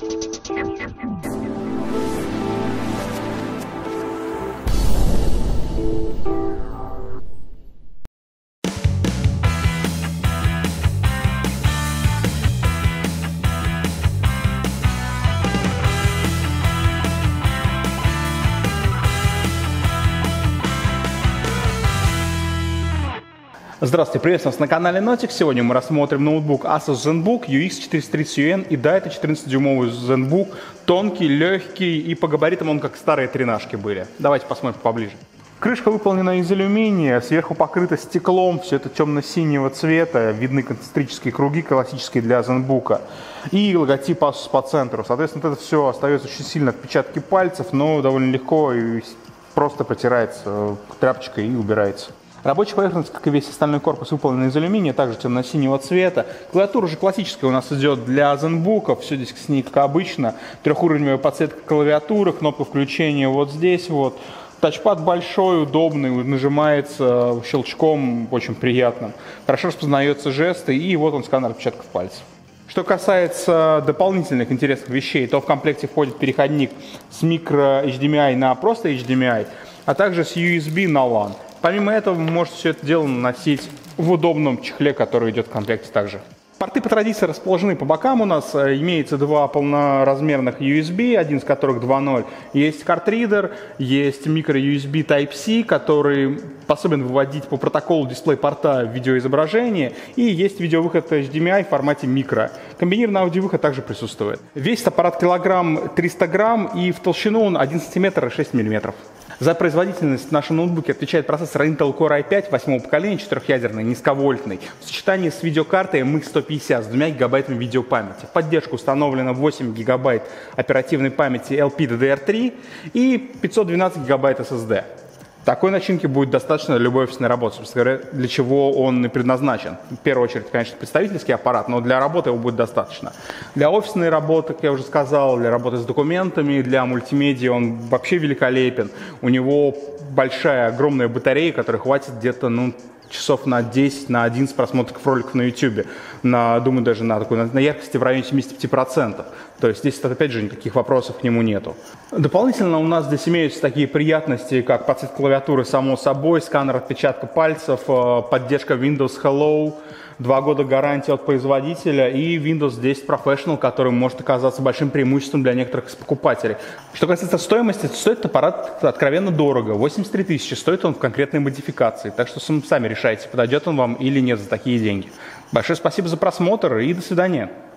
Здравствуйте, приветствую вас на канале Notix. Сегодня мы рассмотрим ноутбук Asus ZenBook UX430UN и да, это 14-дюймовый ZenBook, тонкий, легкий и по габаритам он как старые тринашки были. Давайте посмотрим поближе. Крышка выполнена из алюминия, сверху покрыта стеклом, все это темно-синего цвета, видны концентрические круги классические для ZenBook и логотип Asus по центру. Соответственно, это все остается очень сильно отпечатки пальцев, но довольно легко и просто протирается тряпочкой и убирается. Рабочая поверхность, как и весь остальной корпус, выполнена из алюминия, также темно-синего цвета. Клавиатура же классическая у нас идет для ZenBook, все здесь с ней как обычно. Трехуровневая подсветка клавиатуры, кнопка включения вот здесь вот. Тачпад большой, удобный, нажимается щелчком, очень приятно. Хорошо распознается жесты, и вот он сканер отпечатков пальцев. Что касается дополнительных интересных вещей, то в комплекте входит переходник с micro HDMI на просто HDMI, а также с USB на LAN. Помимо этого, вы можете все это дело носить в удобном чехле, который идет в комплекте также. Порты по традиции расположены по бокам у нас. Имеется два полноразмерных USB, один из которых 2.0. Есть картридер, есть micro-USB Type-C, который способен выводить по протоколу дисплей-порта видеоизображение. И есть видеовыход HDMI в формате микро. Комбинированный аудиовыход также присутствует. Весит аппарат килограмм 300 грамм и в толщину он 1 см и 6 мм. За производительность в нашем ноутбуке отвечает процессор Intel Core i5 8-го поколения, 4-ядерный, низковольтный, в сочетании с видеокартой MX 150 с 2 гигабайтами видеопамяти. В поддержку установлено 8 гигабайт оперативной памяти LPDDR3 и 512 гигабайт SSD. Такой начинки будет достаточно для любой офисной работы, собственно говоря, для чего он и предназначен. В первую очередь, конечно, представительский аппарат, но для работы его будет достаточно. Для офисной работы, как я уже сказал, для работы с документами, для мультимедиа он вообще великолепен. У него большая, огромная батарея, которая хватит где-то, часов на 10, на 11 просмотров роликов на YouTube. Думаю, даже на яркости в районе 75%. То есть здесь, опять же, никаких вопросов к нему нету. Дополнительно у нас здесь имеются такие приятности, как подсветка клавиатуры, само собой, сканер отпечатка пальцев, поддержка Windows Hello, 2 года гарантии от производителя и Windows 10 Professional, который может оказаться большим преимуществом для некоторых покупателей. Что касается стоимости, то стоит аппарат откровенно дорого. 83 тысячи стоит он в конкретной модификации. Так что сами решайте, подойдет он вам или нет за такие деньги. Большое спасибо за просмотр и до свидания.